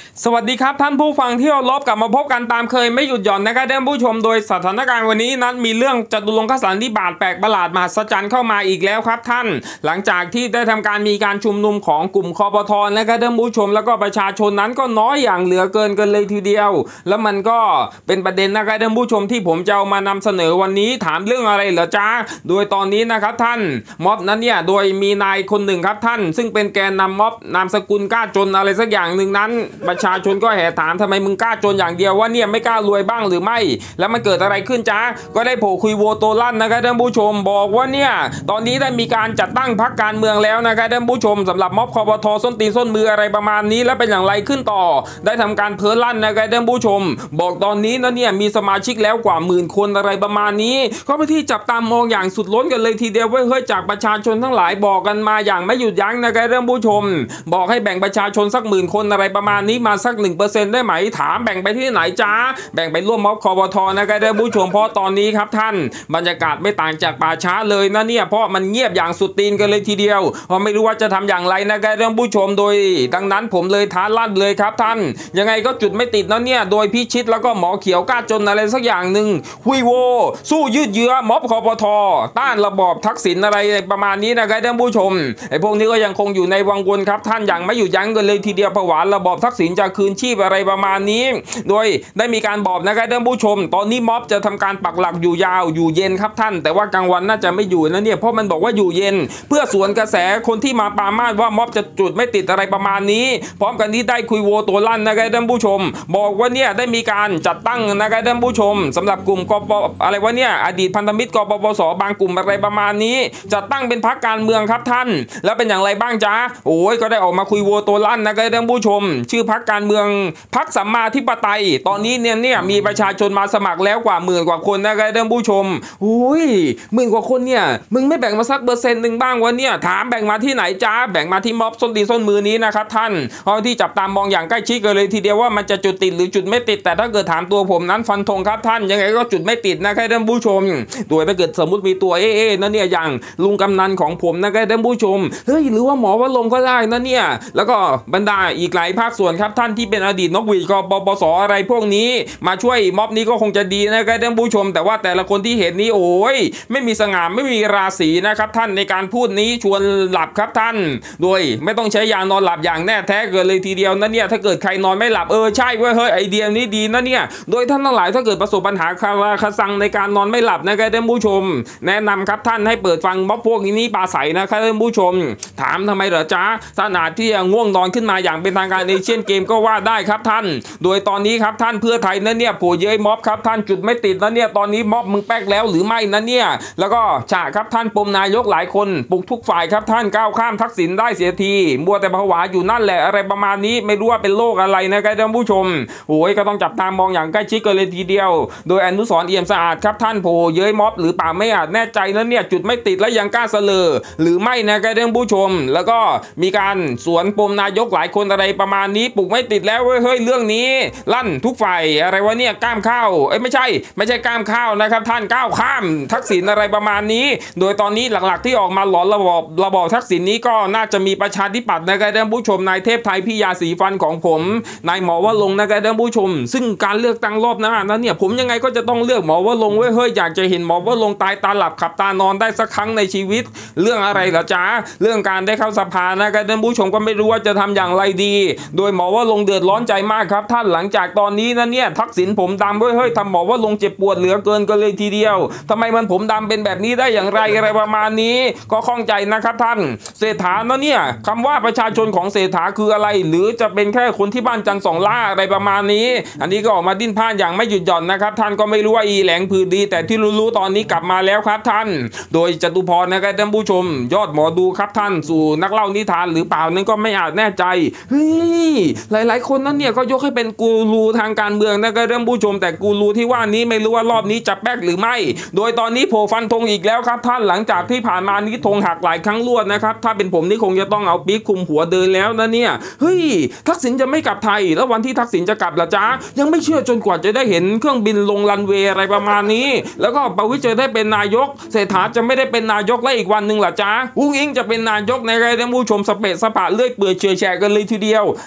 สวัสดีครับท่านผู้ฟังที่เคารพกลับมาพบกันตามเคยไม่หยุดหย่อนนะครับท่านผู้ชมโดยสถานการณ์วันนี้นั้นมีเรื่องจตุรงคสันนิบาตแปลกประหลาดมหัศจรรย์เข้ามาอีกแล้วครับท่านหลังจากที่ได้ทำการมีการชุมนุมของกลุ่มคปท.นะครับท่านผู้ชมแล้วก็ประชาชนนั้นก็น้อยอย่างเหลือเกินกันเลยทีเดียวแล้วมันก็เป็นประเด็นนะครับท่านผู้ชมที่ผมจะเอามานำเสนอวันนี้ถามเรื่องอะไรเหรอจ๊ะโดยตอนนี้นะครับท่านม็อบนั้นเนี่ยโดยมีนายคนหนึ่งครับท่านซึ่งเป็นแกนนำม็อบนามสกุลกล้าจนอะไรสักอย่างหนึ่งนั้นประชาชนก็แห่ถามทำไมมึงกล้าจนอย่างเดียวว่าเนี่ยไม่กล้ารวยบ้างหรือไม่แล้วมันเกิดอะไรขึ้นจ๊ะก็ได้โผล่คุยโวโตลั่นนะครับท่านผู้ชมบอกว่าเนี่ยตอนนี้ได้มีการจัดตั้งพรรคการเมืองแล้วนะครับท่านผู้ชมสำหรับม็อบคปท.ส้นตีนส้นมืออะไรประมาณนี้แล้วเป็นอย่างไรขึ้นต่อได้ทำการเผยลั่นนะครับท่านผู้ชมบอกตอนนี้นะเนี่ยมีสมาชิกแล้วกว่า10,000 คนอะไรประมาณนี้ก็ไปที่จับตามองอย่างสุดล้นกันเลยทีเดียวเว้ยเฮ้ยจากประชาชนทั้งหลายบอกกันมาอย่างไม่หยุดยั้งนะครับท่านผู้ชมบอกให้แบ่งประชาชนสัก10,000 คนอะไรประมาณนี้มาสัก 1% ได้ไหมถามแบ่งไปที่ไหนจ้าแบ่งไปร่วมม็อบคปท.นะครับท่านผู้ชมเพราะตอนนี้ครับท่านบรรยากาศไม่ต่างจากป่าช้าเลยนะเนี่ยเพราะมันเงียบอย่างสุดตีนกันเลยทีเดียวเพราะไม่รู้ว่าจะทำอย่างไรนะครับท่านผู้ชมโดยดังนั้นผมเลยท้าลั่นเลยครับท่านยังไงก็จุดไม่ติดนะเนี่ยโดยพิชิตแล้วก็หมอเขียวกล้าจนอะไรสักอย่างหนึ่งหุยโวสู้ยืดเยื้อม็อบคปท.ต้านระบอบทักษิณอะไรประมาณนี้นะครับท่านผู้ชมไอ้พวกนี้ก็ยังคงอยู่ในวังวนครับท่านอย่างไม่หยุดยั้งกันเลยทีเดียวผวาระบอบทักษิณจะคืนชีพอะไรประมาณนี้โดยได้มีการบอกนะครับท่านผู้ชมตอนนี้ม็อบจะทำการปักหลักอยู่ยาวอยู่เย็นครับท่านแต่ว่ากลางวันน่าจะไม่อยู่นะเนี่ยเพราะมันบอกว่าอยู่เย็นเพื่อสวนกระแสคนที่มาปรามาสว่าม็อบจะจุดไม่ติดอะไรประมาณนี้พร้อมกันที่ได้คุยโวตัวลั่นนะครับท่านผู้ชมบอกว่าเนี่ยได้มีการจัดตั้งนะครับท่านผู้ชมสำหรับกลุ่มกปอะไรวะเนี่ยอดีตพันธมิตรกปปส.บางกลุ่มอะไรประมาณนี้จัดตั้งเป็นพรรคการเมืองครับท่านแล้วเป็นอย่างไรบ้างจ๊ะโอ้ยก็ได้ออกมาคุยโวตัวลั่นนะครับท่านผู้ชมชื่อพรรคการเมืองพรรคสัมมาธิปไตยตอนนี้เนี่ยมีประชาชนมาสมัครแล้วกว่า10,000 กว่าคนนะครับท่านผู้ชมโอ้ย10,000 กว่าคนเนี่ยมึงไม่แบ่งมาสัก%นึงบ้างวะเนี่ยถามแบ่งมาที่ไหนจ้าแบ่งมาที่ม็อบส้นตีนส้นมือนี้นะครับท่านเพราะที่จับตามองอย่างใกล้ชิดกันเลยทีเดียวว่ามันจะจุดติดหรือจุดไม่ติดแต่ถ้าเกิดถามตัวผมนั้นฟันธงครับท่านยังไงก็จุดไม่ติดนะครับท่านผู้ชมโดยถ้าเกิดสมมติมีตัวนั่นเนี่ยอย่างลุงกำนันของผมนะครับท่านผู้ชมเฮ้ยหรือว่าหมอวรงค์ก็ได้นะเนี่ยแล้วก็บรรดาอีกหลายภาคส่วนครับท่านที่เป็นอดีตนกหวีดกปปส.อะไรพวกนี้มาช่วยม็อบนี้ก็คงจะดีนะครับท่านผู้ชมแต่ว่าแต่ละคนที่เห็นนี้โอ้ยไม่มีสง่าไม่มีราศีนะครับท่านในการพูดนี้ชวนหลับครับท่านโดยไม่ต้องใช้ยานอนหลับอย่างแน่แท้เกินเลยทีเดียวนะเนี่ยถ้าเกิดใครนอนไม่หลับใช่เว้ยเฮ้ยไอเดียนี้ดีนะเนี่ยโดยท่านทั้งหลายถ้าเกิดประสบปัญหาคาราคาซังในการนอนไม่หลับนะครับท่านผู้ชมแนะนำครับท่านให้เปิดฟังม็อบพวกนี้ปราศัยนะครับท่านผู้ชมถามทำไมเหรอจ๊ะขนาดที่ง่วงนอนขึ้นมาอย่างเป็นทางการในเช่นเกมก็ว่าได้ครับท่านโดยตอนนี้ครับท่านเพื่อไทยนั้นเนี่ยโผล่เย้ยม็อบครับท่านจุดไม่ติดนะเนี่ยตอนนี้ม็อบมึงแป๊กแล้วหรือไม่นะเนี่ยแล้วก็ฉะครับท่านปมนายกหลายคนปลุกทุกฝ่ายครับท่านก้าวข้ามทักษิณได้เสียทีมัวแต่ผวาอยู่นั่นแหละอะไรประมาณนี้ไม่รู้ว่าเป็นโรคอะไรนะครับท่านผู้ชมโอ้ยก็ต้องจับตามองอย่างใกล้ชิดกันเลยทีเดียวโดยอนุสรณ์เอี่ยมสะอาดครับท่านโผล่เย้ยม็อบหรือเปล่าไม่อาจแน่ใจนะเนี่ยจุดไม่ติดและยังกล้าเสลอหรือไม่นะครับท่านผู้ชมแล้วก็มีการสวนปมนายกหลายคนอะไรประมาณนี้ปลุกไม่ติดแล้วเฮ้ยเรื่องนี้ลั่นทุกฝ่ายอะไรวะเนี่ยก้ามข้าวไม่ใช่ก้ามข้าวนะครับท่านก้าวข้ามทักษิณอะไรประมาณนี้โดยตอนนี้หลักๆที่ออกมาหลอนระบอบทักษิณนี้ก็น่าจะมีประชาธิปัตย์นะครับท่านผู้ชมนายเทพไทยพี่ยาสีฟันของผมนายหมอวรงค์นะครับท่านผู้ชมซึ่งการเลือกตั้งรอบหน้านั้นเนี่ยผมยังไงก็จะต้องเลือกหมอวรงค์เฮ้ยอยากจะเห็นหมอวรงค์ตายตาหลับขับตานอนได้สักครั้งในชีวิตเรื่องอะไรเหรอจ๊ะเรื่องการได้เข้าสภานะครับท่านผู้ชมก็ไม่รู้ว่าจะทำอย่างไรดีโดยหมอวรงค์เดือดร้อนใจมากครับท่านหลังจากตอนนี้นะเนี่ยทักษิณผมดำเฮ้ยทำหมอวรงค์เจ็บปวดเหลือเกินกันเลยทีเดียวทำไมมันผมดำเป็นแบบนี้ได้อย่างไรอะไรประมาณนี้ก็ข้องใจนะครับท่านเศรษฐานะเนี่ยคำว่าประชาชนของเศรษฐาคืออะไรหรือจะเป็นแค่คนที่บ้านจันทร์สองล่าอะไรประมาณนี้อันนี้ก็ออกมาดิ้นพล่านอย่างไม่หยุดหย่อนนะครับท่านก็ไม่รู้ว่าอีแหลงผือดีแต่ที่รู้ตอนนี้กลับมาแล้วครับท่านโดยจตุพรนะครับท่านผู้ชมยอดหมอดูครับท่านสู่นักเล่านิทานหรือเปล่านั้นก็ไม่อาจแน่ใจเฮ้ยหลายๆคนนั้นเนี่ยก็ยกให้เป็นกูรูทางการเมืองนะครับท่านผู้ชมแต่กูรูที่ว่านี้ไม่รู้ว่ารอบนี้จะแป๊กหรือไม่โดยตอนนี้โผล่ฟันธงอีกแล้วครับท่านหลังจากที่ผ่านมานี้ธงหักหลายครั้งรวดนะครับถ้าเป็นผมนี่คงจะต้องเอาปีกคุมหัวเดินแล้วนะเนี่ยเฮ้ยทักษิณจะไม่กลับไทยแล้ววันที่ทักษิณจะกลับล่ะจ๊ะยังไม่เชื่อจนกว่าจะได้เห็นเครื่องบินลงรันเวย์อะไรประมาณนี้แล้วก็ประวิตรจะได้เป็นนายกเศรษฐาจะไม่ได้เป็นนายกแล้วอีกวันนึงล่ะจ๊ะอุ้งอิงจะเป็นนายกในไรท่านผู้ชมสเปะสปะเลื่อยเปื่อยเฉื่อยแฉะกันเลยทีเดียวมันมา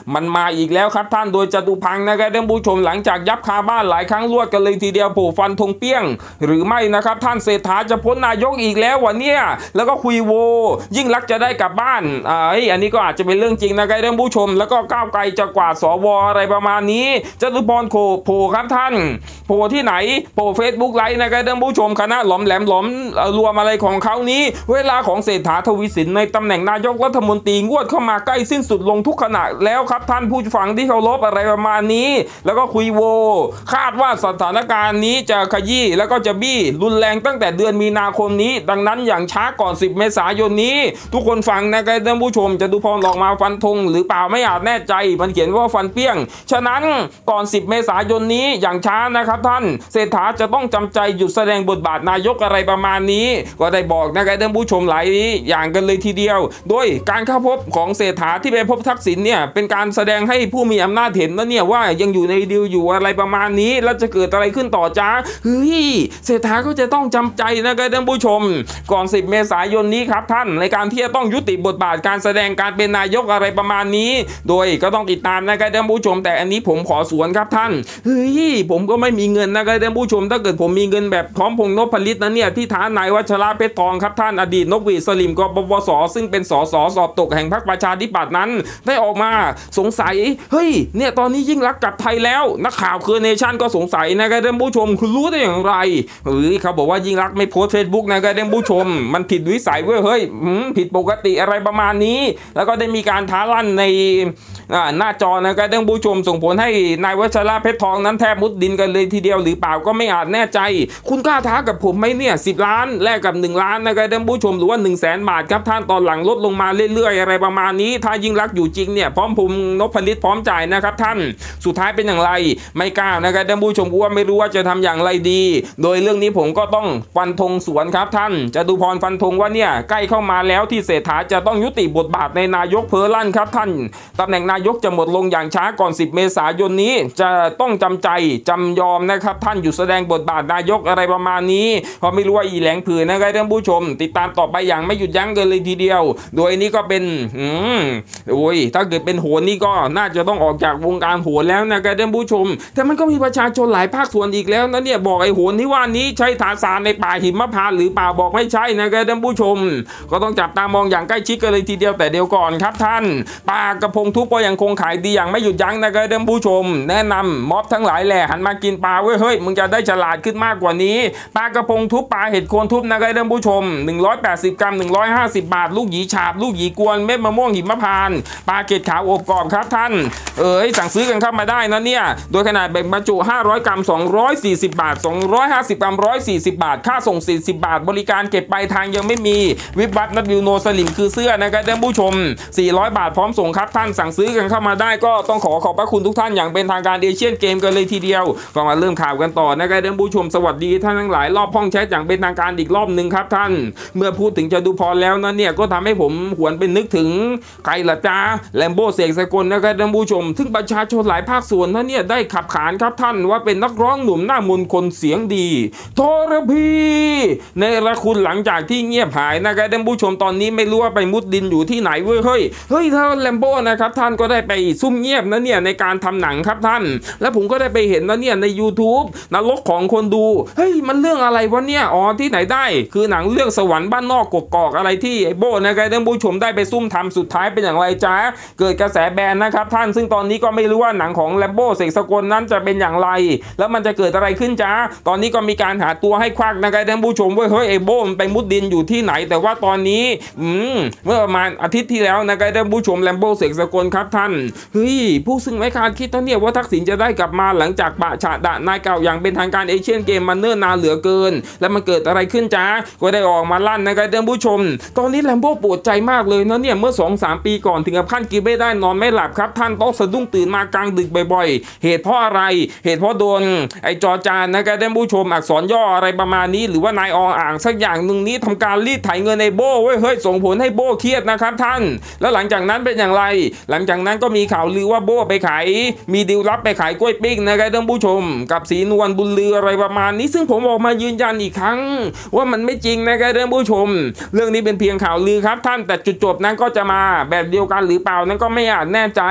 อีกแล้วครับท่านโดยจตุพันธ์นะครับท่านผู้ชมหลังจากยับคาบ้านหลายครั้งรวดกันเลยทีเดียวโผฟันธงเปี้ยงหรือไม่นะครับท่านเศรษฐาจะพ้นนายกอีกแล้ววันเนี้ยแล้วก็คุยโวยิ่งลักษณ์จะได้กลับบ้านอันนี้ก็อาจจะเป็นเรื่องจริงนะครับท่านผู้ชมแล้วก็ก้าวไกลจะกวาดสวอะไรประมาณนี้จตุพรโผครับท่านโผที่ไหนโผเฟซบุ๊กไลฟ์นะครับท่านผู้ชมคณะหลอมแหลมหลอมรวมอะไรของเขานี้เวลาของเศรษฐาทวีสินในตำแหน่งนายกรัฐมนตรีงวดเข้ามาใกล้สิ้นสุดลงทุกขณะแล้วครับท่านผู้ฟังที่เคารพอะไรประมาณนี้แล้วก็คุยโวคาดว่าสถานการณ์นี้จะขยี้แล้วก็จะบี้รุนแรงตั้งแต่เดือนมีนาคมนี้ดังนั้นอย่างช้าก่อน10 เมษายนนี้ทุกคนฟังนะครับท่านผู้ชมจตุพรออกมาฟันธงหรือเปล่าไม่อาจแน่ใจมันเขียนว่าฟันเปี้ยงฉะนั้นก่อน10 เมษายนนี้อย่างช้านะครับท่านเศรษฐาจะต้องจำใจหยุดแสดงบทบาทนายกอะไรประมาณนี้ก็ได้บอกนะครับท่านผู้ชมหลายอย่างกันเลยทีเดียวโดยการเข้าพบของเศรษฐาที่ไปพบทักษิณเนี่ยเป็นการแสดงให้ผู้มีอำนาจเห็นนะเนี่ยว่ายังอยู่ในดีลอยู่อะไรประมาณนี้แล้วจะเกิดอะไรขึ้นต่อจ้าเฮ้ยเศรษฐาก็จะต้องจำใจนะครับท่านผู้ชมก่อน10 เมษายนนี้ครับท่านในการที่จะต้องยุติบทบาทการแสดงการเป็นนายกอะไรประมาณนี้โดยก็ต้องติดตามนะครับท่านผู้ชมแต่อันนี้ผมขอสวนครับท่านเฮ้ยผมก็ไม่มีเงินนะครับท่านผู้ชมถ้าเกิดผมมีเงินแบบพร้อมพงษ์นพลิตนะเนี่ยที่ท้านายวัชระเพชรทองครับท่านอดีตนกหวีดสลิมกบปสซึ่งเป็นสสสอบตกแห่งพรรคประชาธิปัตย์นั้นได้ออกมาสงสัยเฮ้ยเนี่ยตอนนี้ยิ่งลักษณ์กลับไทยแล้วนักข่าวคือเนชั่นก็สงสัยนะครับท่านผู้ชมคุณรู้ได้อย่างไรเขาบอกว่ายิ่งลักษณ์ไม่โพสเฟซบุ๊กนะครับท่านผู้ชมมันผิดวิสัยเว้ยเฮ้ยผิดปกติอะไรประมาณนี้แล้วก็ได้มีการท้าลั่นในหน้าจอนะครับท่านผู้ชมส่งผลให้นายวัชระเพชรทองนั้นแทบมุดดินกันเลยทีเดียวหรือเปล่าก็ไม่อาจแน่ใจคุณกล้าท้ากับผมไหมเนี่ย10 ล้านแลกกับ1 ล้านนะครับท่านผู้ชมหรือว่า100,000 บาทครับท่านตอนหลังลดลงมาเรื่อยๆอะไรประมาณนี้ถ้ายิ่งลักษณ์อยู่จริงเนี่ยพร้อมภูมินพลิตพร้อมจ่ายนะครับท่านสุดท้ายเป็นอย่างไรไม่กล้านะครับท่านผู้ชมว่าไม่รู้ว่าจะทำอย่างไรดีโดยเรื่องนี้ผมก็ต้องฟันธงสวนครับท่านจตุพรฟันธงว่าเนี่ยใกล้เข้ามาแล้วที่เศรษฐาจะต้องยุติบทบาทในนายกเพอลั่นครับท่านตำแหน่งนายกจะหมดลงอย่างช้าก่อน10 เมษายนนี้จะต้องจำใจจำยอมนะครับท่านหยุดแสดงบทบาทนายกอะไรประมาณนี้เพราะไม่รู้ว่าอีแหลงผืนนะครับท่านผู้ชมติดตามต่อไปอย่างไม่หยุดยั้งกันเลยทีเดียวโดยนี้ก็เป็นถ้าเกิดเป็นโหนนี่ก็น่าจะต้องออกจากวงการโหนแล้วนะครับท่านผู้ชมแต่มันก็มีประชาชนหลายภาคส่วนอีกแล้วนะเนี่ยบอกไอ้โหนที่ว่านี้ใช่ทาสานในป่าหิมพานต์หรือเปล่าบอกไม่ใช่นะครับท่านผู้ชมก็ต้องจับตามองอย่างใกล้ชิดกันเลยทีเดียวแต่เดี๋ยวก่อนครับท่านปลากระพงทุบก็ยังคงขายดีอย่างไม่หยุดยั้งนะครับท่านผู้ชมแนะนำม็อบทั้งหลายแหล่หันมากินปลาเว้ยเฮ้ยมึงจะได้ฉลาดขึ้นมากกว่านี้ปลากระพงทุบปลาเห็ดโคนทุบนะครับท่านผู้ชม180 กรัม150 บาทลูกหยีฉาบลูกหยีกวนเม็ดมะม่วงหิมพานต์ปลาเกล็ดขาวอบกรอบครับท่านสั่งซื้อกันเข้ามาได้นะเนี่ยโดยขนาดแบ่งบรรจุ500 กรัม240 บาท250 กรัม140 บาทค่าส่ง40 บาทบริการเก็บปลายทางยังไม่มีวิบวัตนัดวิวโนสลิมคือเสื้อนะครับท่านผู้ชม400 บาทพร้อมส่งครับท่านสั่งซื้อกันเข้ามาได้ก็ต้องขอบพระคุณทุกท่านอย่างเป็นทางการเอเชียนเกมกันเลยทีเดียวก็มาเริ่มข่าวกันต่อนะครับท่านผู้ชมสวัสดีท่านทั้งหลายรอบห้องแชทอย่างเป็นทางการอีกรอบหนึ่งครับท่านเมื่อพูดถึงจตุพรแล้วนั้นเนี่ยก็ทำให้ผมหวนเป็นนึกถึงใครล่ะจ้าแลมโบ้เสกสกลนะครับท่านผู้ชมซึ่งประชาชนหลายภาคส่วนนั้นเนี่ยได้ขับขานครับท่านว่าเป็นนักร้องหนุ่มหน้ามนต์คนเสียงดีทรพีในละคุณหลังจากที่เงียบหายนะครับท่านผู้ชมตอนนี้ไม่รู้ว่าไปมุดดินอยู่ที่ไหนเว้ยเฮ้ยถ้าแลมโบ้นะครับท่านก็ได้ไปซุ่มเงียบนะเนี่ยในการทำหนังครับท่านและผมก็ได้ไปเห็นนะเนี่ยใน YouTube นรกของคนดูเฮ้ยมันเรื่องอะไรวะเนี่ยที่ไหนได้คือหนังเรื่องสวรรค์บ้านนอกกกอกอะไรที่ไอ้โบ้นะครับท่านผู้ชมได้ไปซุ่มทำสุดท้ายเป็นอย่างไรจ้าเกิดกระแสแบนนะครับท่านซึ่งตอนนี้ก็ไม่รู้ว่าหนังของแลมโบ้เสกสกลนั้นจะเป็นอย่างไรแล้วมันจะเกิดอะไรขึ้นจ้าตอนนี้ก็มีการหาตัวให้ควักนะครับท่านผู้ชมว่าเฮ้ยไอ้โบ้มันไปมุดดินอยู่ที่ไหนแต่ว่าตอนนี้เมื่อประมาณอาทิตย์ที่แล้วนะครับท่านผู้ชมแลมโบ้เสกสกลครับท่านเฮ้ยผู้ซึ่งไม่คาดคิดนะเนี่ยว่าทักษิณจะได้กลับมาหลังจากปะฉะดะนายเก่าอย่างเป็นทางการเอเชียนเกมมันเนิ่นนานเหลือเกินแล้วมันเกิดอะไรขึ้นจ้าก็ได้ออกมาลั่นนะครับท่านผู้ชมตอนนี้แลมโบ้ปวดใจมากเลยนะเนี่ยเมื่อ 2-3 ปีก่อนถึงกับขั้นกินไม่ได้นอนไม่หลับครับท่านต้องสะดุ้งตื่นมากลางดึกบ่อยๆเหตุเพราะอะไรเหตุเพราะโดนไอ้จอจานนะครับท่านผู้ชมอักษรย่ออะไรประมาณนี้หรือว่านายอ่างสักอย่างหนึ่งนี้ทำการรีดไถเงินในโบ้เว้ยเฮ้ยส่งผลให้โบ้เครียดนะครับท่านแล้วหลังจากนั้นเป็นอย่างไรหลังจากนั้นก็มีข่าวลือว่าโบ้ไปขายมีดีลลับไปขายกล้วยปิ้งนะครับท่านผู้ชมกับศรีนวลบุญลืออะไรประมาณนี้ซึ่งผมออกมายืนยันอีกครั้งว่ามันไม่จริงนะครับท่านผู้ชมเรื่องนี้เป็นเพียงข่าวลือครับท่านแต่จุดจบนั้นก็จะมาแบบเดียวกันหรือเปล่านั้นก็ไม่อาจแน่ใจ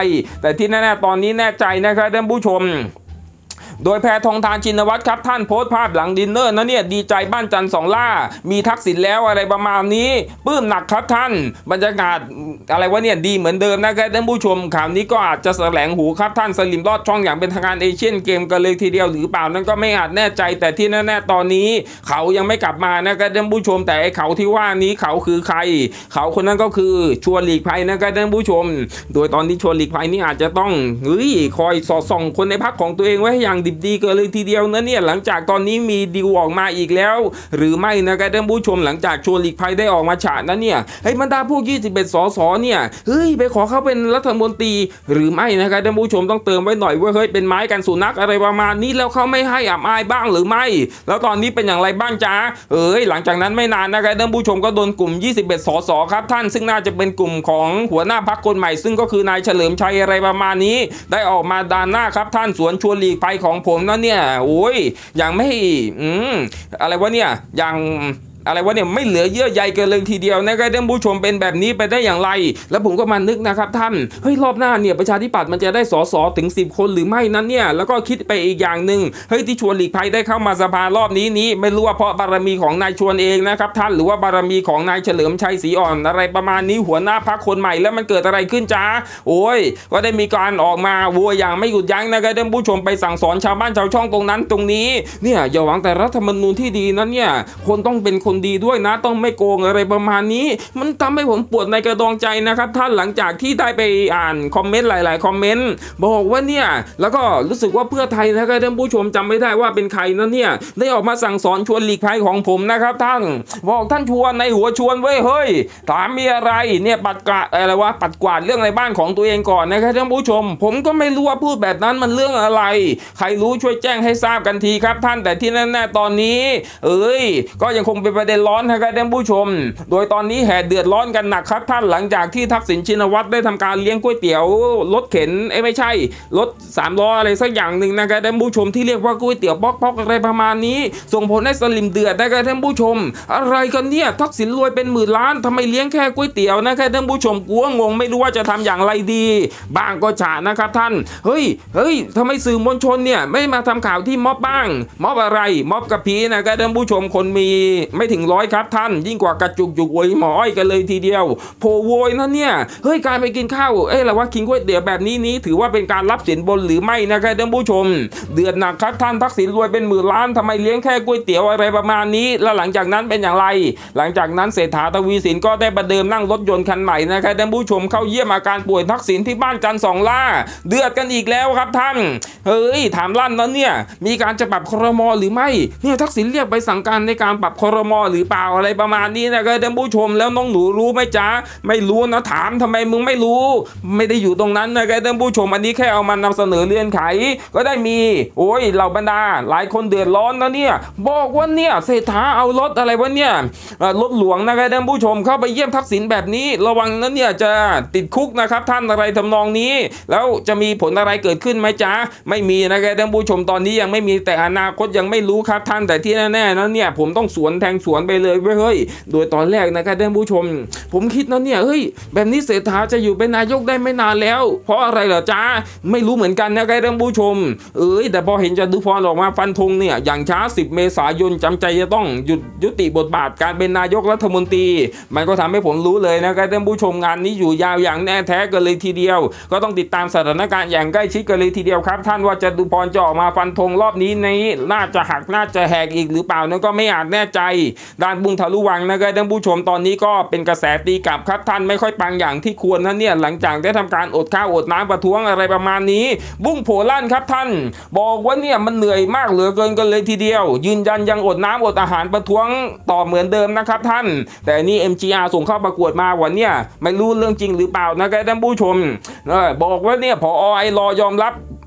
แต่ที่แน่ๆตอนนี้แน่ใจนะครับท่านผู้ชมโดยแพทองธารชินวัตรครับท่านโพสต์ภาพหลังดินเนอร์นะเนี่ยดีใจบ้านจันทร์สองล่ามีทักษิณแล้วอะไรประมาณนี้ปลื้มหนักครับท่านบรรยากาศอะไรวะเนี่ยดีเหมือนเดิมนะครับท่านผู้ชมข่าวนี้ก็อาจจะแสลงหูครับท่านสลิมลอดช่องอย่างเป็นทางการเอเชียนเกมกันเลยทีเดียวหรือเปล่านั้นก็ไม่อาจแน่ใจแต่ที่แน่ๆตอนนี้เขายังไม่กลับมานะครับท่านผู้ชมแต่ไอ้เขาที่ว่านี้เขาคือใครเขาคนนั้นก็คือชวนหลีกภัยนะครับท่านผู้ชมโดยตอนนี้ชวนหลีกภัยนี่อาจจะต้องคอยสอดส่องคนในพรรคของตัวเองไว้อย่างดิบดีเกินเลยทีเดียวนะเนี่ยหลังจากตอนนี้มีดีลออกมาอีกแล้วหรือไม่นะครับท่านผู้ชมหลังจากชวนหลีกภัยได้ออกมาฉะนั้นเนี่ยบรรดาพวก21 สสเนี่ยไปขอเขาเป็นรัฐมนตรีหรือไม่นะครับท่านผู้ชมต้องเติมไว้หน่อยว่าเป็นไม้กันสุนัขอะไรประมาณนี้แล้วเขาไม่ให้อับอายบ้างหรือไม่แล้วตอนนี้เป็นอย่างไรบ้างจ๊ะหลังจากนั้นไม่นานนะครับท่านผู้ชมก็โดนกลุ่ม21 สสครับท่านซึ่งน่าจะเป็นกลุ่มของหัวหน้าพรรคคนใหม่ซึ่งก็คือนายเฉลิมชัยอะไรประมาณนี้ได้ออกมาด่านหน้าครับท่านสวนชวนหลีกภัยของผมนั้นเนี่ยอย่างไม่อะไรวะเนี่ยอย่างอะไรวะเนี่ยไม่เหลือเยื่อใยกันเลยทีเดียวนะครับท่านผู้ชมเป็นแบบนี้ไปได้อย่างไรแล้วผมก็มานึกนะครับท่านรอบหน้าเนี่ยประชาธิปัตย์มันจะได้สสถึง10 คนหรือไม่นั้นเนี่ยแล้วก็คิดไปอีกอย่างหนึ่งที่ชวนหลีกภัยได้เข้ามาสภารอบนี้ไม่รู้ว่าเพราะบารมีของนายชวนเองนะครับท่านหรือว่าบารมีของนายเฉลิมชัยศรีอ่อนอะไรประมาณนี้หัวหน้าพรรคคนใหม่แล้วมันเกิดอะไรขึ้นจ้าก็ได้มีการออกมาวัวอย่างไม่หยุดยั้งนะครับท่านผู้ชมไปสั่งสอนชาวบ้านชาวช่องตรงนั้นตรงนี้เนี่ยอย่าหวังแต่รัฐธรรมนูญที่ดีนั้นเนี่ยคนต้องเป็นคนดีด้วยนะต้องไม่โกงอะไรประมาณนี้มันทำให้ผมปวดในกระดองใจนะครับท่านหลังจากที่ได้ไปอ่านคอมเมนต์หลายๆคอมเมนต์บอกว่าเนี่ยแล้วก็รู้สึกว่าเพื่อไทยนะครับท่านผู้ชมจำไม่ได้ว่าเป็นใครนะเนี่ยได้ออกมาสั่งสอนชวนหลีกภัยของผมนะครับท่านบอกท่านชวนในหัวชวนถามมีอะไรเนี่ยปัดกวาดอะไรวะปัดกวาดเรื่องในบ้านของตัวเองก่อนนะครับท่านผู้ชมผมก็ไม่รู้ว่าพูดแบบนั้นมันเรื่องอะไรใครรู้ช่วยแจ้งให้ทราบกันทีครับท่านแต่ที่แน่ๆตอนนี้ก็ยังคงเป็นประเด็นร้อนนะครับท่านผู้ชมโดยตอนนี้แห่เดือดร้อนกันหนักครับท่านหลังจากที่ทักษิณชินวัตรได้ทำการเลี้ยงก๋วยเตี๋ยวรถเข็นไม่ใช่รถ3 ล้ออะไรสักอย่างหนึ่งนะครับท่านผู้ชมที่เรียกว่าก๋วยเตี๋ยวป๊อกอะไรประมาณนี้ส่งผลให้สลิมเดือดนะครับท่านผู้ชมอะไรกันเนี่ยทักษิณรวยเป็นหมื่นล้านทำไมเลี้ยงแค่ก๋วยเตี๋ยวนะครับท่านผู้ชมกลัวงงไม่รู้ว่าจะทำอย่างไรดีบ้างก็ฉานะครับท่านเฮ้ยทำไมสื่อมวลชนเนี่ยไม่มาทำข่าวที่ม็อบบ้างม็อบอะไรม็อบกระพี้นะครับท่านผู้ชมคนมีไม่ถึง100ครับท่านยิ่งกว่ากระจุกจุกโวยหมออ้อยกันเลยทีเดียวโผโวยนั่นเนี่ยการไปกินข้าวเราว่ากินก๋วยเตี๋ยวแบบนี้ถือว่าเป็นการรับสินบนหรือไม่นะครับท่านผู้ชมเดือดหนักครับท่านทักษิณรวยเป็นหมื่นล้านทำไมเลี้ยงแค่ก๋วยเตี๋ยวอะไรประมาณนี้แล้วหลังจากนั้นเป็นอย่างไรหลังจากนั้นเศรษฐาทวีสินก็ได้ประเดิมนั่งรถยนต์คันใหม่นะครับท่านผู้ชมเข้าเยี่ยมอาการป่วยทักษิณที่บ้านจันทร์สองล่าเดือดกันอีกแล้วครับท่านถามลั่นนั้นเนี่ยมีการจะปรับครม.หรือไม่เนี่ยทักษิณเรียกไปสั่งการในการปรับครม.หรือเปล่าอะไรประมาณนี้นะครับท่านผู้ชมแล้วน้องหนูรู้ไหมจ๊ะไม่รู้นะถามทำไมมึงไม่รู้ไม่ได้อยู่ตรงนั้นนะครับท่านผู้ชมอันนี้แค่เอามานำเสนอเรื่องไขก็ได้มีเหล่าบรรดาหลายคนเดือดร้อนนะเนี่ยบอกว่าเนี่ยเศรษฐาเอารถอะไรวะเนี่ยรถหลวงนะครับท่านผู้ชมเข้าไปเยี่ยมทักษิณแบบนี้ระวังนั้นเนี่ยจะติดคุกนะครับท่านอะไรทำนองนี้แล้วจะมีผลอะไรเกิดขึ้นไหมจ๊ะไม่มีนะครับท่านผู้ชมตอนนี้ยังไม่มีแต่อนาคตยังไม่รู้ครับท่านแต่ที่แน่ๆนั้นเนี่ยผมต้องสวนแทงสวนไปเลยโดยตอนแรกนะครับท่านผู้ชมผมคิดนะเนี่ยแบบนี้เศรษฐาจะอยู่เป็นนายกได้ไม่นานแล้วเพราะอะไรเหรอจ๊ะไม่รู้เหมือนกันนะครับท่านผู้ชมแต่พอเห็นจตุพรออกมาฟันธงเนี่ยอย่างช้า10 เมษายนจำใจจะต้องยุติบทบาทการเป็นนายกรัฐมนตรีมันก็ทำให้ผมรู้เลยนะครับท่านผู้ชมงานนี้อยู่ยาวอย่างแน่แท้กันเลยทีเดียวก็ต้องติดตามสถานการณ์อย่างใกล้ชิดกันเลยทีเดียวครับท่านว่าจตุพรจะออกมาฟันธงรอบนี้น่าจะหักน่าจะแหกอีกหรือเปล่านั่นก็ไม่อาจแน่ใจด้านบุญทะลุวังนะครับท่านผู้ชมตอนนี้ก็เป็นกระแสตีกลับครับท่านไม่ค่อยปังอย่างที่ควรนะเนี่ยหลังจากได้ทำการอดข้าวอดน้ำประท้วงอะไรประมาณนี้บุ้งโผลั่นครับท่านบอกว่าเนี่ยมันเหนื่อยมากเหลือเกินกันเลยทีเดียวยืนยันยังอดน้ำอดอาหารประท้วงต่อเหมือนเดิมนะครับท่านแต่นี่ MGR ส่งเข้าประกวดมาวันเนี่ยไม่รู้เรื่องจริงหรือเปล่านะครับท่านผู้ชมบอกว่าเนี่ยผอ.ไอรอยอมรับ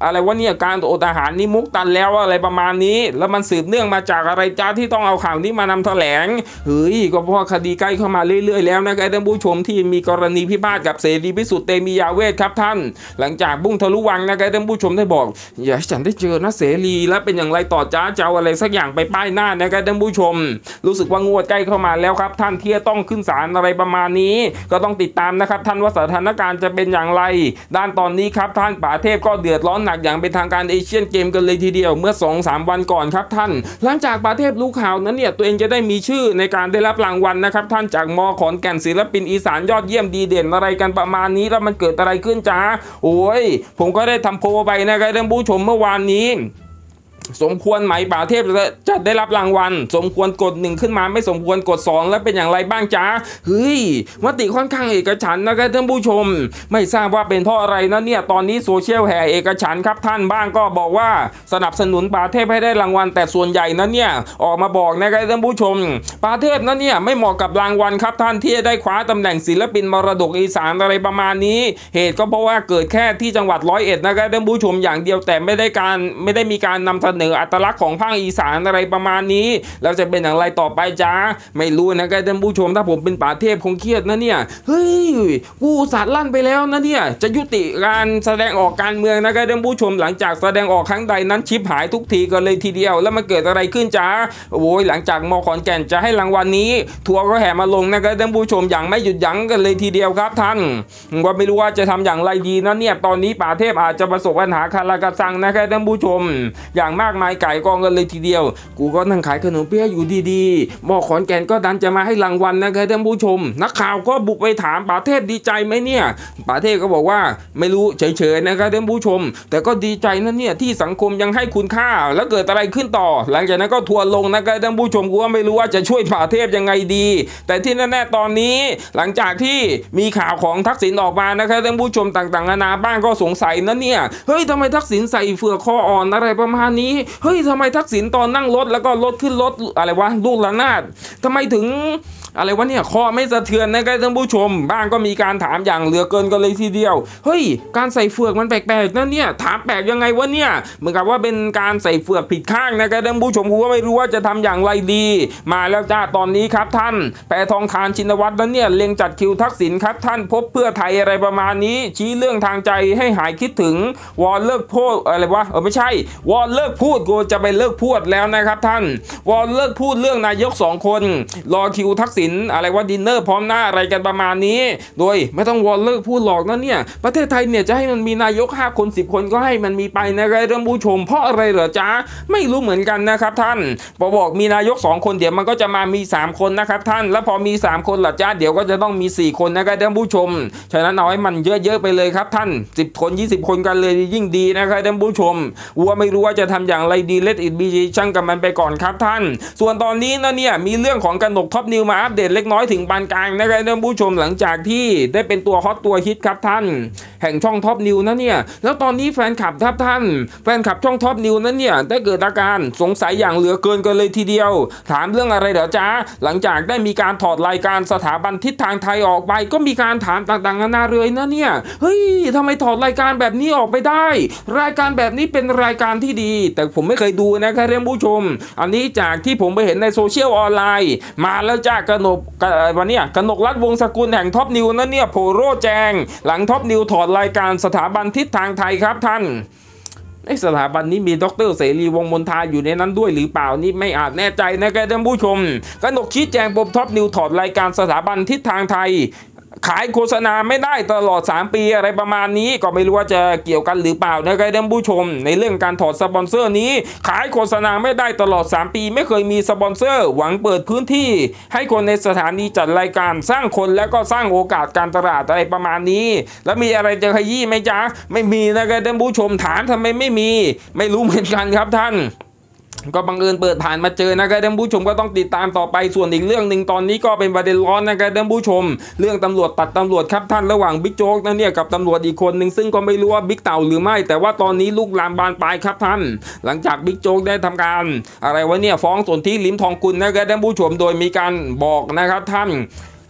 อะไรวะเนี่ยการอดอาหารนี่มุกตันแล้วอะไรประมาณนี้แล้วมันสืบเนื่องมาจากอะไรจ้าที่ต้องเอาข่าวนี้มานำแถลงเฮ้ยก็เพราะคดีใกล้เข้ามาเรื่อยๆแล้วนะครับท่านผู้ชมที่มีกรณีพิพาทกับเสรีพิสุทธิ์เตมียาเวทครับท่านหลังจากบุ้งทะลุวังนะครับท่านผู้ชมได้บอกอย่าให้ฉันได้เจอนะเสรีแล้วเป็นอย่างไรต่อจ้าจะเอาอะไรสักอย่างไปป้ายหน้านะครับท่านผู้ชมรู้สึกว่างวดใกล้เข้ามาแล้วครับท่านที่จะต้องขึ้นศาลอะไรประมาณนี้ก็ต้องติดตามนะครับท่านว่าสถานการณ์จะเป็นอย่างไรด้านตอนนี้ครับท่านป๋าเทพก็เดือดร้อนหนักอย่างเป็นทางการเอเชียนเกมกันเลยทีเดียวเมื่อ 2-3 วันก่อนครับท่านหลังจากป๋าเทพรู้ข่าวนั้นเนี่ยตัวเองจะได้มีชื่อในการได้รับรางวัลนะครับท่านจากม.ขอนแก่นศิลปินอีสานยอดเยี่ยมดีเด่นอะไรกันประมาณนี้แล้วมันเกิดอะไรขึ้นจ้าโอ้ยผมก็ได้ทำโพลไปนะครับท่านผู้ชมเมื่อวานนี้สมควรไหมป๋าเทพจะได้รับรางวัลสมควรกด1ขึ้นมาไม่สมควรกด2แล้วเป็นอย่างไรบ้างจ้าเฮ้ยมติค่อนข้างเอกฉันท์นะครับท่านผู้ชมไม่ทราบว่าเป็นเพราะอะไรนะเนี่ยตอนนี้โซเชียลแห่เอกฉันท์ครับท่านบ้างก็บอกว่าสนับสนุนป๋าเทพให้ได้รางวัลแต่ส่วนใหญ่นั้นเนี่ยออกมาบอกนะครับท่านผู้ชมป๋าเทพนั้นเนี่ยไม่เหมาะกับรางวัลครับท่านที่จะได้คว้าตำแหน่งศิลปินมรดกอีสานอะไรประมาณนี้เหตุก็เพราะว่าเกิดแค่ที่จังหวัด101นะครับท่านผู้ชมอย่างเดียวแต่ไม่ได้มีการนำเสนออัตลักษณ์ของภาคอีสานอะไรประมาณนี้แล้วจะเป็นอย่างไรต่อไปจ้าไม่รู้นะครับท่านผู้ชมถ้าผมเป็นป๋าเทพคงเครียดนะเนี่ยเฮ้ยกูสาดลั่นไปแล้วนะเนี่ยจะยุติการแสดงออกการเมืองนะครับท่านผู้ชมหลังจากแสดงออกครั้งใดนั้นชิปหายทุกทีกันเลยทีเดียวแล้วมันเกิดอะไรขึ้นจ้าโอ้ยหลังจากม.ขอนแก่นจะให้รางวัลนี้ทัวร์ก็แห่มาลงนะครับท่านผู้ชมอย่างไม่หยุดยั้งกันเลยทีเดียวครับท่านก็ไม่รู้ว่าจะทำอย่างไรดีนะเนี่ยตอนนี้ป๋าเทพอาจจะประสบปัญหาคาราคาซังนะครับท่านผู้ชมอย่างมากมายไก่กองกันเลยทีเดียวกูก็นั่งขายขนมเปี๊ยะอยู่ดีๆม.ขอนแก่นก็ดันจะมาให้รางวัลนะครับท่านผู้ชมนักข่าวก็บุกไปถามป๋าเทพดีใจไหมเนี่ยป๋าเทพก็บอกว่าไม่รู้เฉยๆนะครับท่านผู้ชมแต่ก็ดีใจนะเนี่ยที่สังคมยังให้คุณค่าแล้วเกิดอะไรขึ้นต่อหลังจากนั้นก็ทัวร์ลงนะครับท่านผู้ชมกูก็ไม่รู้ว่าจะช่วยป๋าเทพยังไงดีแต่ที่แน่ๆตอนนี้หลังจากที่มีข่าวของทักษิณออกมานะครับท่านผู้ชมต่างๆนานาบ้างก็สงสัยนะเนี่ยเฮ้ยทำไมทักษิณใส่เฟือกคออ่อนอะไรประมาณนี้เฮ้ยทำไมทักษิณตอนนั่งรถแล้วก็รถขึ้นรถอะไรวะลูกระนาดทำไมถึงอะไรวะเนี่ยคอไม่สะเทือนนะครับท่านผู้ชมบ้างก็มีการถามอย่างเหลือเกินกันเลยทีเดียวเฮ้ยการใส่เฟือกมันแปลกๆนะเนี่ยถามแปลกยังไงวะเนี่ยเหมือนกับว่าเป็นการใส่เฟือกผิดข้างนะครับท่านผู้ชมกูก็ไม่รู้ว่าจะทำอย่างไรดีมาแล้วจ้าตอนนี้ครับท่านแปรทองทานชินวัตรนั้นเนี่ยเล็งจัดคิวทักษิณครับท่านพบเพื่อไทยอะไรประมาณนี้ชี้เรื่องทางใจให้หายคิดถึงวอนเลิกพูดอะไรวะไม่ใช่วอนเลิกพูดกูจะไปเลิกพูดแล้วนะครับท่านวอนเลิกพูดเรื่องนายก2คนรอคิวทักษิณอะไรว่าดินเนอร์พร้อมหน้าอะไรกันประมาณนี้โดยไม่ต้องวอนเลิกพูดหรอกนะเนี่ยประเทศไทยเนี่ยจะให้มันมีนายก5คน10คนก็ให้มันมีไปนะครับท่านผู้ชมเพราะอะไรเหรอจ๊ะไม่รู้เหมือนกันนะครับท่านพอบอกมีนายก2คนเดี๋ยวมันก็จะมามี3คนนะครับท่านแล้วพอมี3คนล่ะจ๊ะเดี๋ยวก็จะต้องมี4คนนะครับท่านผู้ชมฉะนั้นเอาให้มันเยอะๆไปเลยครับท่าน10คน20คนกันเลยยิ่งดีนะครับท่านผู้ชมวัวไม่รู้ว่าจะทำอย่างไรดีเลทอิทบีช่างกับมันไปก่อนครับท่านส่วนตอนนี้นะเนี่ยมีเรื่องของกนกท็อปนิวมาอัปเดตเล็กน้อยถึงปานกลางนะครับท่านผู้ชมหลังจากที่ได้เป็นตัวฮอตตัวฮิตครับท่านแห่งช่องท็อปนิวนะเนี่ยแล้วตอนนี้แฟนคลับครับท่านแฟนคลับช่องท็อปนิวนั้นเนี่ยได้เกิดอาการสงสัยอย่างเหลือเกินกันเลยทีเดียวถามเรื่องอะไรเดี๋ยวจ้าหลังจากได้มีการถอดรายการสถาบันทิศทางไทยออกไปก็มีการถามต่างๆนานาเลยนะเนี่ยเฮ้ยทำไมถอดรายการแบบนี้ออกไปได้รายการแบบนี้เป็นรายการที่ดีแต่ผมไม่เคยดูนะครับท่านผู้ชมอันนี้จากที่ผมไปเห็นในโซเชียลออนไลน์มาแล้วจ้ากนกวันนี้กนกรัฐวงศ์สกุลแห่งท็อปนิวนั้นเนี่ยโผล่โร่แจงหลังท็อปนิวถอดรายการสถาบันทิศทางไทยครับท่านในสถาบันนี้มีดร.เสรีวงศ์มนทาอยู่ในนั้นด้วยหรือเปล่านี่ไม่อาจแน่ใจนะครับท่านผู้ชมกนกชี้แจงปมท็อปนิวถอดรายการสถาบันทิศทางไทยขายโฆษณาไม่ได้ตลอด3ปีอะไรประมาณนี้ก็ไม่รู้ว่าจะเกี่ยวกันหรือเปล่านะครับท่านผู้ชมในเรื่องการถอดสปอนเซอร์นี้ขายโฆษณาไม่ได้ตลอด3ปีไม่เคยมีสปอนเซอร์หวังเปิดพื้นที่ให้คนในสถานีจัดรายการสร้างคนและก็สร้างโอกาสการตลาดอะไรประมาณนี้แล้วมีอะไรจะขยี้ไหมจ๊ะไม่มีนะครับท่านผู้ชมถามทำไมไม่มีไม่รู้เหมือนกันครับท่านก็บังเอิญเปิดผ่านมาเจอนะครับท่านผู้ชมก็ต้องติดตามต่อไปส่วนอีกเรื่องหนึ่งตอนนี้ก็เป็นประเด็นร้อนนะครับท่านผู้ชมเรื่องตำรวจตัดตำรวจครับท่านระหว่างบิ๊กโจ๊กนั่นเนี่ยกับตำรวจอีกคนหนึ่งซึ่งก็ไม่รู้ว่าบิ๊กเต่าหรือไม่แต่ว่าตอนนี้ลุกลามบานปลายครับท่านหลังจากบิ๊กโจ๊กได้ทำการอะไรวะเนี่ยฟ้องสนธิลิ้มทองกุลนะครับท่านผู้ชมโดยมีการบอกนะครับท่าน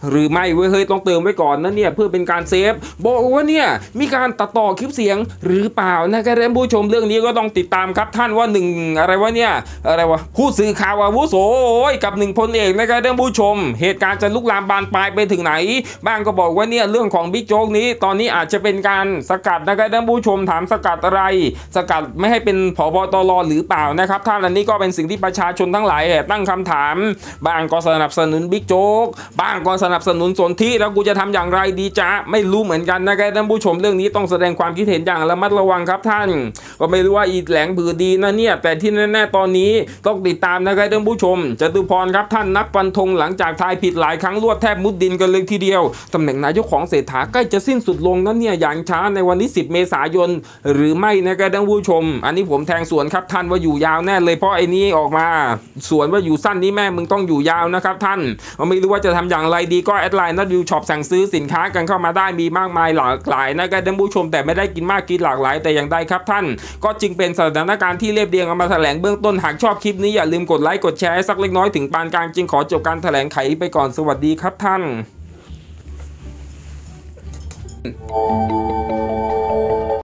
หรือไม่เว้ยเฮ้ยต้องเติมไว้ก่อนนะเนี่ยเพื่อเป็นการเซฟบอกว่าเนี่ยมีการตัดต่อคลิปเสียงหรือเปล่านะครับท่านผู้ชมเรื่องนี้ก็ต้องติดตามครับท่านว่าอะไรวะเนี่ยอะไรวะผู้สื่อข่าวอาวุโสกับพลเอกนะครับท่านผู้ชมเหตุการณ์จะลุกลามบานปลายไปถึงไหนบ้างก็บอกว่าเนี่ยเรื่องของบิ๊กโจ๊กนี้ตอนนี้อาจจะเป็นการสกัดนะครับท่านผู้ชมถามสกัดอะไรสกัดไม่ให้เป็นผบตรหรือเปล่านะครับท่านอันนี้ก็เป็นสิ่งที่ประชาชนทั้งหลายตั้งคำถามบ้างก็สนับสนุนบิ๊กโจ๊กบ้างก็สนับสนุนสนธิแล้วกูจะทำอย่างไรดีจ๊ะไม่รู้เหมือนกันนะครับท่านผู้ชมเรื่องนี้ต้องแสดงความคิดเห็นอย่างระมัดระวังครับท่านก็ไม่รู้ว่าอีแหลงบือดีนะเนี่ยแต่ที่แน่ๆตอนนี้ต้องติดตามนะครับท่านผู้ชมจตุพรครับท่านนับฟันธงหลังจากทายผิดหลายครั้งรวดแทบมุดดินกันเลยทีเดียวตำแหน่งนายกของเศรษฐาใกล้จะสิ้นสุดลงนั้นเนี่ยอย่างช้าในวันที่10 เมษายนหรือไม่นะครับท่านผู้ชมอันนี้ผมแทงสวนครับท่านว่าอยู่ยาวแน่เลยเพราะไอ้นี้ออกมาสวนว่าอยู่สั้นนี่แม่มึงต้องอยู่ยาวนะครับท่านไม่รู้ว่าจะทำอย่างไรดีก็แอดไลน์นัดวิวช็อปสั่งซื้อสินค้ากันเข้ามาได้มีมากมายหลากหลายนะครับท่านผู้ชมแต่ไม่ได้กินมากกินหลากหลายแต่อย่างใดครับท่านก็จึงเป็นสถานการณ์ที่เรียบเรียงเอามาแถลงเบื้องต้นหากชอบคลิปนี้อย่าลืมกดไลค์กดแชร์สักเล็กน้อยถึงปานกลางจึงขอจบการแถลงไขไปก่อนสวัสดีครับท่าน